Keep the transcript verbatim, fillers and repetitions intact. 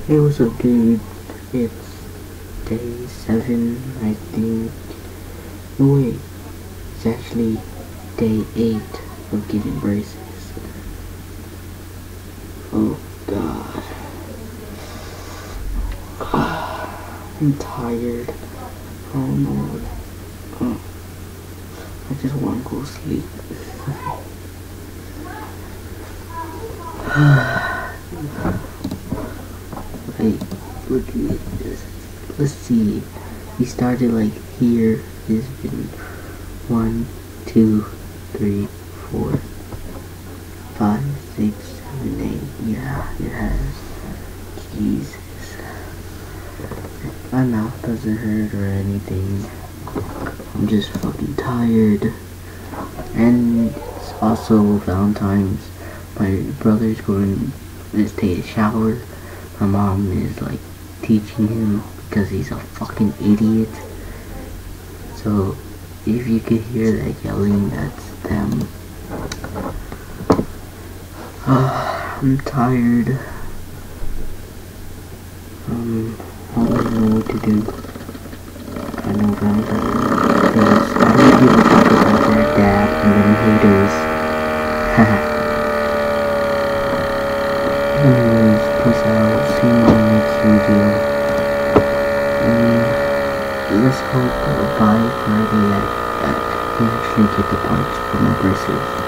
Hey, what's up, dude? It's day seven, I think. No, wait. It's actually day eight of getting braces. Oh, God. I'm tired. Oh, no. Oh, I just want to go sleep. Wait, look at this. Let's see. We started like here. It's been one, two, three, four, five, six, seven, eight. Yeah, it has. Jesus. My mouth doesn't hurt or anything. I'm just fucking tired. And it's also Valentine's. My brother's going to take a shower. My mom is like teaching him because he's a fucking idiot. So if you could hear that yelling, that's them. Uh, I'm tired. Um, I don't know what to do. I know Valentine's because I hear people talk about their dad and then haters. Haha. Anyways, peace out. See you in the next video. And let's hope by Friday I, I can actually get the parts for my braces.